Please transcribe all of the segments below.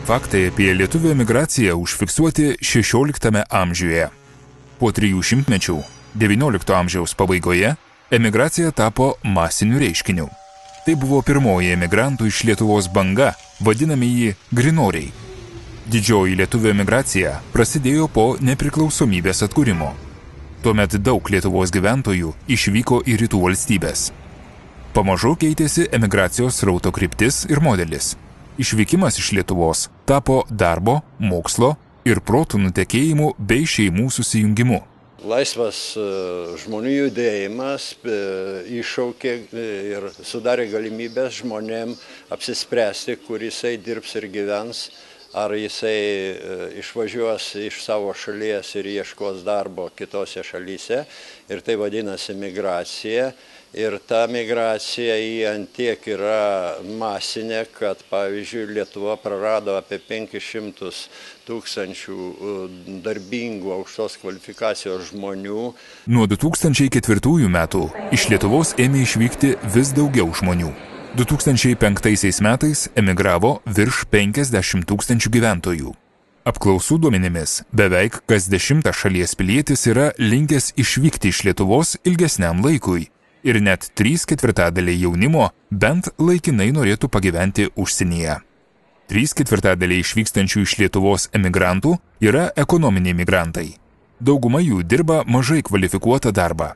faktai apie lietuvių emigraciją užfiksuoti XVI amžiuje. Po 300 mečių, XIX amžiaus pabaigoje, emigracija tapo masiniu reiškiniu. Tai buvo pirmoji emigrantų iš Lietuvos banga, vadinamieji grinoriai. Didžioji lietuvių emigracija prasidėjo po nepriklausomybės atkūrimo. Tuomet daug Lietuvos gyventojų išvyko į rytų valstybės. Pamažu keitėsi emigracijos srauto kryptis ir modelis. Išvykimas iš Lietuvos tapo darbo, mokslo ir protų nutekėjimu bei šeimų susijungimu. Laisvas žmonių judėjimas iššaukė ir sudarė galimybės žmonėm apsispręsti, kur jisai dirbs ir gyvens, ar jisai išvažiuos iš savo šalies ir ieškos darbo kitose šalyse. Ir tai vadinasi migracija. Ir ta migracija į antiek yra masinė, kad, pavyzdžiui, Lietuva prarado apie 500 000 darbingų aukštos kvalifikacijos žmonių. Nuo 2004 metų iš Lietuvos ėmė išvykti vis daugiau žmonių. 2005 metais emigravo virš 50 000 gyventojų. Apklausų duomenimis beveik kas 10 šalies pilietis yra linkęs išvykti iš Lietuvos ilgesniam laikui. Ir net 3/4 jaunimo bent laikinai norėtų pagyventi užsienyje. 3/4 išvykstančių iš Lietuvos emigrantų yra ekonominiai migrantai. Dauguma jų dirba mažai kvalifikuotą darbą.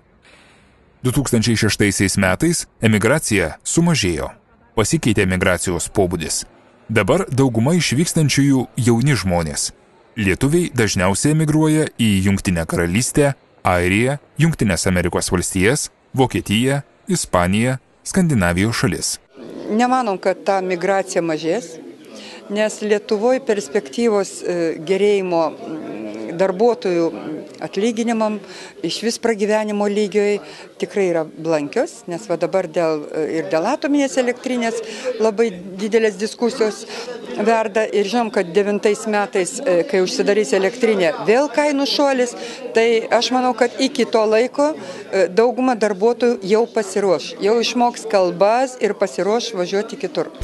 2006 metais emigracija sumažėjo. Pasikeitė migracijos pobūdis. Dabar dauguma išvykstančiųjų jauni žmonės. Lietuviai dažniausiai emigruoja į Jungtinę karalystę, Airiją, Jungtines Amerikos valstijas, Vokietija, Ispanija, Skandinavijos šalis. Nemanom, kad ta migracija mažės, nes Lietuvoje perspektyvos gerėjimo darbuotojų atlyginimam, iš vis pragyvenimo lygioj tikrai yra blankios, nes va dabar dėl atominės elektrinės labai didelės diskusijos verda ir žinom, kad 9 metais, kai užsidarys elektrinė, vėl kainų šuolis, tai aš manau, kad iki to laiko dauguma darbuotojų jau pasiruoš, jau išmoks kalbas ir pasiruoš važiuoti kitur.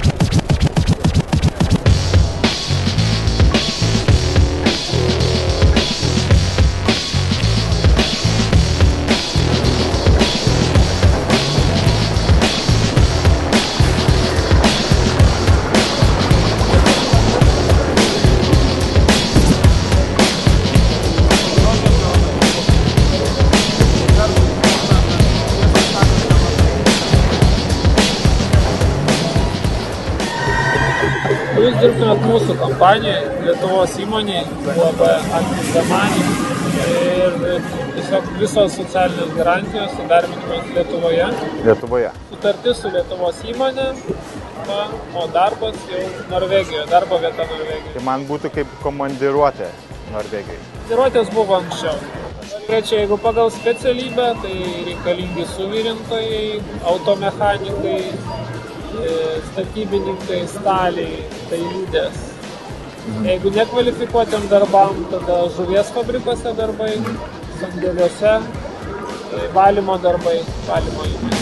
Jūs dirbtumėt mūsų kompanijoje, Lietuvos įmonėje, labai Antizamanį ir tiesiog visos socialinės garantijos įdarbinimas Lietuvoje. Sutartis su Lietuvos įmonė, o darbas jau Norvegijoje, darbo vieta Norvegijoje. Tai man būtų kaip komandiruotė Norvegijoje. Komandiruotės buvo anksčiau. Trečia, jeigu pagal specialybę, tai reikalingi suvirintojai, automechanikai, statybininkai, staliai, tai lydės. Jeigu nekvalifikuotiem darbam, tada žuvies fabrikuose darbai, sandėliuose, valymo darbai, valymo įmonės.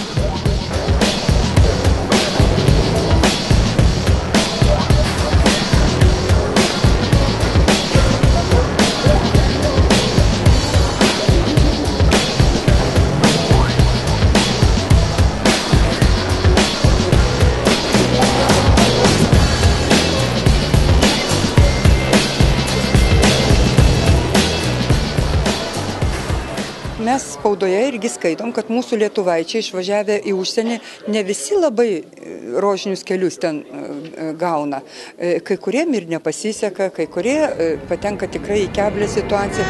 Mes spaudoje irgi skaitom, kad mūsų lietuvaičiai išvažiavę į užsienį ne visi labai rožinius kelius ten gauna. Kai kuriem ir nepasiseka, kai kurie patenka tikrai į keblią situaciją.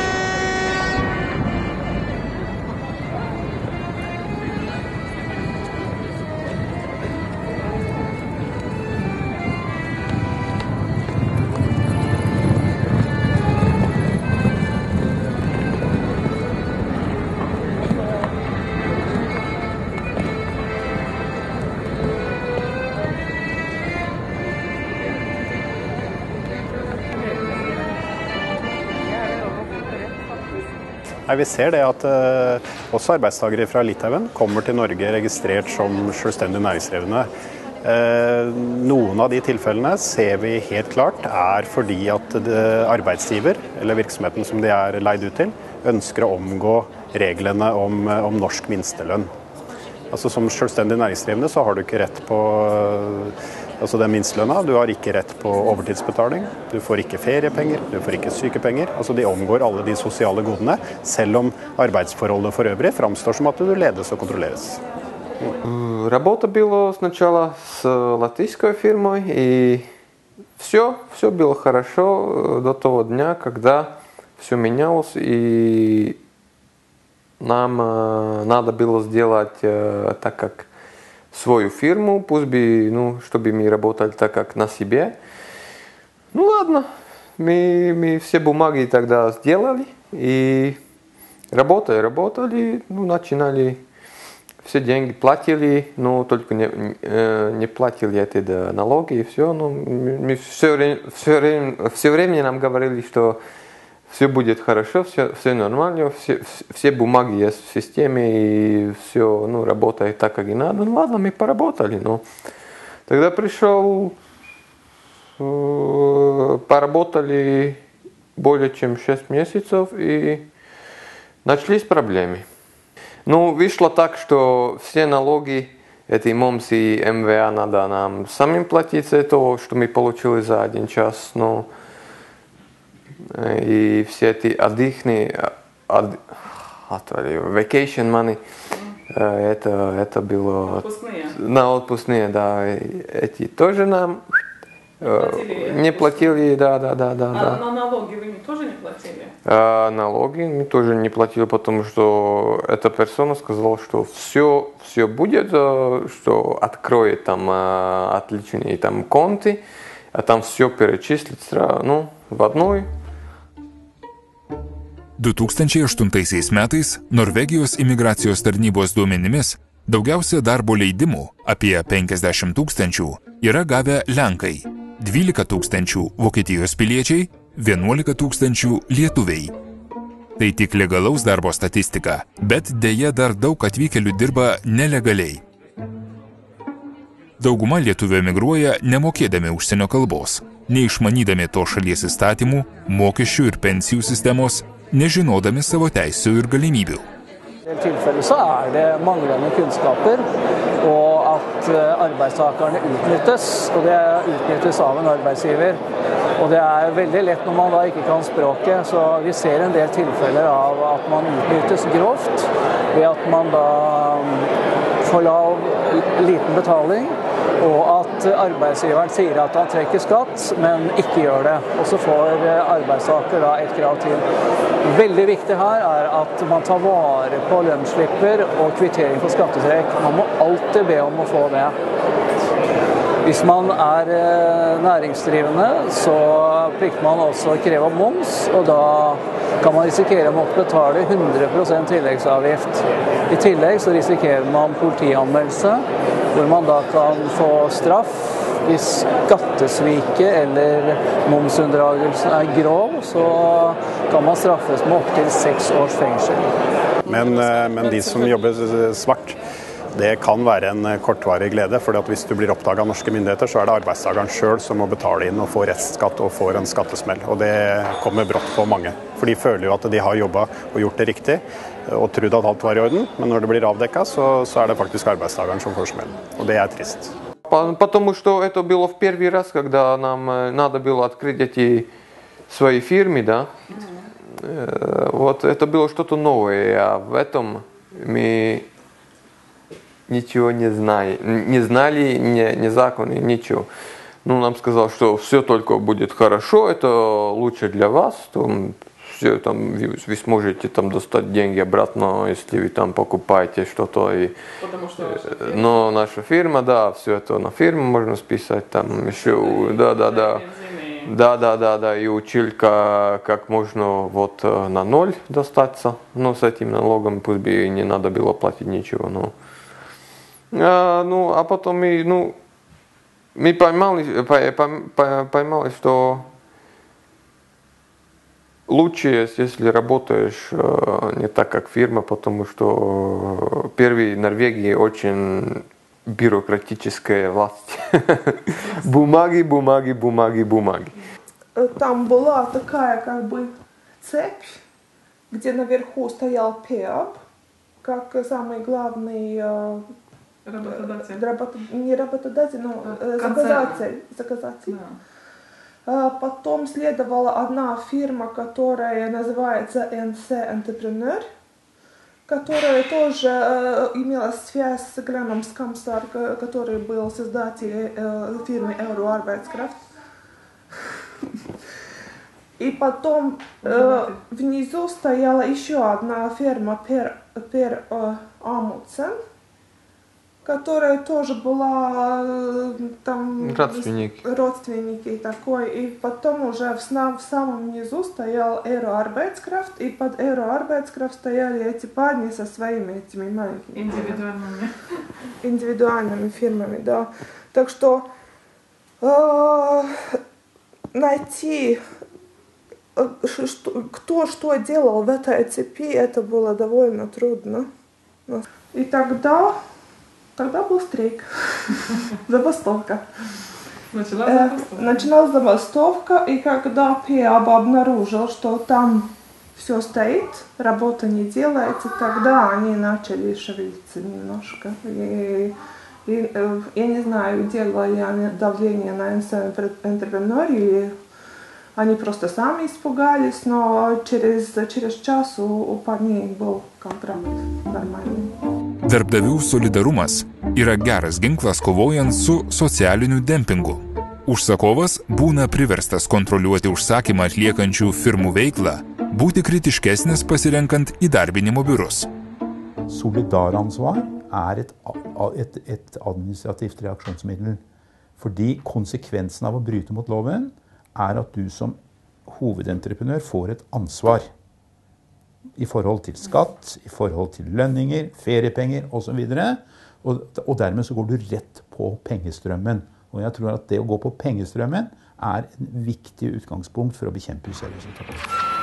Vi ser det at også arbeidstagere fra Litauen kommer til Norge registrert som selvstendig næringsdrivende. Noen av de tilfellene ser vi helt klart fordi at arbeidsgiver, eller virksomheten som de leid ut til, ønsker å omgå reglene om norsk minstelønn. Altså som selvstendig næringsdrivende så har du ikke rett på den minstelønna, du har ikke rett på overtidsbetaling, du får ikke feriepenger, du får ikke sykepenger. Altså de omgår alle de sosiale godene, selv om arbeidsforholdet for øvrig framstår som at du ledes og kontrolleres. Работа была сначала с латвийской фирмой, и все было хорошо до того дня, когда все менялось, и нам надо было сделать так, как свою фирму, пусть бы, чтобы мы работали так, как на себе. Ну ладно, мы все бумаги тогда сделали, и работали, начинали. Все деньги платили, но только не платили эти налоги и все. Мы все время нам говорили, что все будет хорошо, все нормально, все бумаги есть в системе и все работает так, как и надо. Ну ладно, мы поработали. Но тогда пришел, поработали более чем 6 месяцев и начались проблемы. Вышло так, что все налоги, эти МОМС и МВА надо нам самим платить за то, что мы получили за 1 час. И все эти отдыхные, vacation money, это было... Отпускные. Отпускные, да. Эти тоже нам не платили, да. На налоги вы тоже не платили? Налоги мы тоже не платили, потому что эта персона сказала, что все будет, что откроет там отличные там конты, а там все перечислит сразу, в одной. 2008 metais Norvegijos imigracijos tarnybos duomenimis daugiausia darbo leidimų, apie 50 000, yra gavę Lenkai, 12 000 Vokietijos piliečiai, 11 000 lietuviai. Tai tik legalaus darbo statistika, bet deja dar daug atvykėlių dirba nelegaliai. Dauguma lietuvių emigruoja nemokėdami užsienio kalbos, neišmanydami to šalies įstatymų, mokesčių ir pensijų sistemos, nežinodami savo teisių ir galimybių. I en del tilfeller så det manglende kunnskaper, og at arbeidstakerne utnyttes, og det utnyttes av en arbeidsgiver. Og det veldig lett når man da ikke kan språket, så vi ser en del tilfeller av at man utnyttes grovt, ved at man da får liten betaling, og at arbeidsgiveren sier at han trekker skatt, men ikke gjør det. Og så får arbeidstaker da et krav til. Veldig viktig her at man tar vare på lønnsslipper og kvittering for skattetrekk. Man må alltid be om å få det. Hvis man næringsdrivende, så plikter man også kreve moms, og da kan man risikere å måtte betale 100% tilleggsavgift. I tillegg så risikerer man politianmeldelse, hvor man da kan få straff hvis skattesviket eller momsunndragelsen grov, så kan man straffes med opp til 6 års fengsel. Men de som jobber svart, det kan være en kortvarig glede, for hvis du blir oppdaget av norske myndigheter, så det arbeidstakeren selv som må betale inn og få restskatt og får en skattesmell. Og det kommer brått på mange. For de føler jo at de har jobbet og gjort det riktig, og trodd at alt var i orden. Men når det blir avdekket, så det faktisk arbeidstakeren som får smell. Og det trist. Потому что это было в первый раз, когда нам надо было открыть эти свои фирмы, да. Вот это было что-то новое, а в этом мы ничего не знали, ни законы, ничего. Нам сказал, что все только будет хорошо, это лучше для вас, все, вы сможете достать деньги обратно, если вы там покупаете что-то. Потому что но наша фирма, да, все это на фирму можно списать, там еще, да, и учили, как можно на 0 достаться, но с этим налогом пусть бы не надо было платить ничего, а потом мы поймали, что лучше, если работаешь не так, как фирма, потому что первый в Норвегии очень бюрократическая власть. Бумаги, бумаги, бумаги, бумаги. Там была такая как бы цепь, где наверху стоял ПЕАБ, как самый главный не работодатель, но заказатель. Да. Потом следовала одна фирма, которая называется NC Entrepreneur, которая тоже имела связь с Гленом Скамсар, который был создателем фирмы Euroarbeidskraft. И потом внизу стояла еще одна фирма Per Amundsen, которая тоже была там родственники такой. И потом уже в самом низу стоял Euroarbeidskraft, и под Euroarbeidskraft стояли эти парни со своими этими маленькими индивидуальными фирмами, да. Так что найти, кто что делал в этой цепи, это было довольно трудно. И тогда был стрейк, забастовка. Началась забастовка, и когда ПЕАБ обнаружил, что там все стоит, работа не делается, тогда они начали шевелиться немножко. И я не знаю, делали они давление на Entrepreneur, или они просто сами испугались, но через час у парней был контракт нормальный. Darbdavių solidarumas yra geras ginklas kovojant su socialiniu dempingu. Užsakovas būna priverstas kontroliuoti užsakymą atliekančių firmų veiklą, būti kritiškesnis pasirenkant įdarbinimo biurus. Solidaransvar et administrativt reaksjonsmiddel, fordi konsekvensen av å bryte mot loven at du som hovedentreprenør får et ansvar i forhold til skatt, i forhold til lønninger, feriepenger og så videre, og dermed så går du rett på pengestrømmen. Og jeg tror at det å gå på pengestrømmen en viktig utgangspunkt for å bekjempe useriøsitet.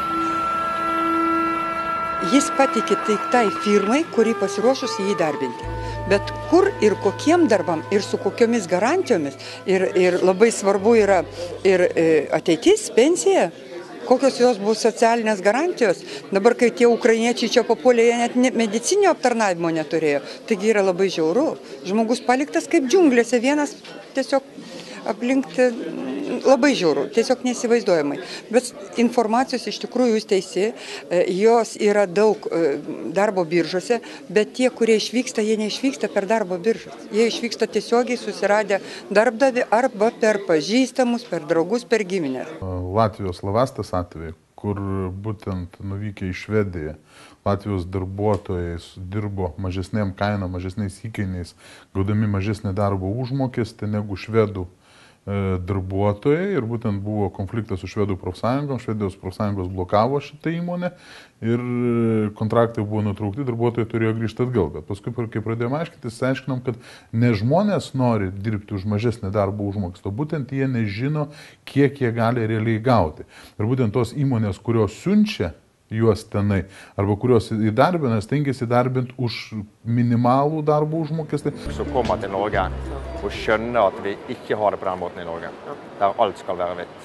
Jis patikė tai firmai, kuri pasiruošusi jį darbinti. Bet kur ir kokiem darbam ir su kokiomis garantijomis ir labai svarbu yra ir ateitis, pensija, kokios jos bus socialinės garantijos. Dabar, kai tie ukrainiečiai čia papuolė, jie net medicinio aptarnavimo neturėjo. Taigi yra labai žiauru. Žmogus paliktas kaip džiunglėse, vienas tiesiog aplinkti labai žiauru, tiesiog nesivaizduojamai. Bet informacijos iš tikrųjų jūs teisi, jos yra daug darbo biržose, bet tie, kurie išvyksta, jie neišvyksta per darbo biržas. Jie išvyksta tiesiogiai susiradę darbdavį arba per pažįstamus, per draugus, per giminės. Latvijos Lavastas atveju, kur būtent nuvykę į Švediją, Latvijos darbuotojai dirbo mažesnėm kainom, mažesniais įkainiais, gaudami mažesnį darbo užmokestį negu švedų darbuotojai, ir būtent buvo konfliktas su švedų profsąjungom, švedijos profsąjungos blokavo šitą įmonę ir kontraktai buvo nutraukti, darbuotojai turėjo grįžti atgal. Bet paskui, kai pradėjome aiškintis, aiškinom, kad ne žmonės nori dirbti už mažesnį darbo užmokestį, būtent jie nežino, kiek jie gali realiai gauti. Ir būtent tos įmonės, kurios siunčia juos tenai, arba kurios įdarbina, stengiasi įdarbinti už minimalų darbo užmokestį. Så kommer til Norge og skjønner at vi ikke har det på den måten i Norge, der alt skal være hvitt.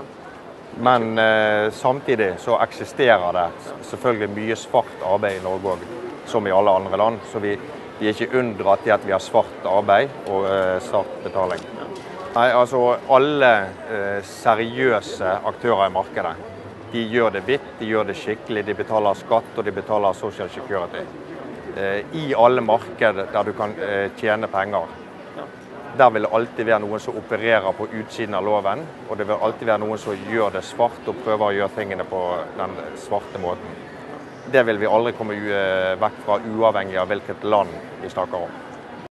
Men samtidig så eksisterer det selvfølgelig mye svart arbeid i Norge også, som i alle andre land, så vi er ikke unndratt i at vi har svart arbeid og svart betaling. Nei, altså alle seriøse aktører i markedet, de gjør det hvitt, de gjør det skikkelig, de betaler skatt og de betaler social security. I alle markeder der du kan tjene penger, der vil det alltid være noen som opererer på utsiden av loven, og det vil alltid være noen som gjør det svart og prøver å gjøre tingene på den svarte måten. Det vil vi aldri komme vekk fra, uavhengig av hvilket land vi snakker om.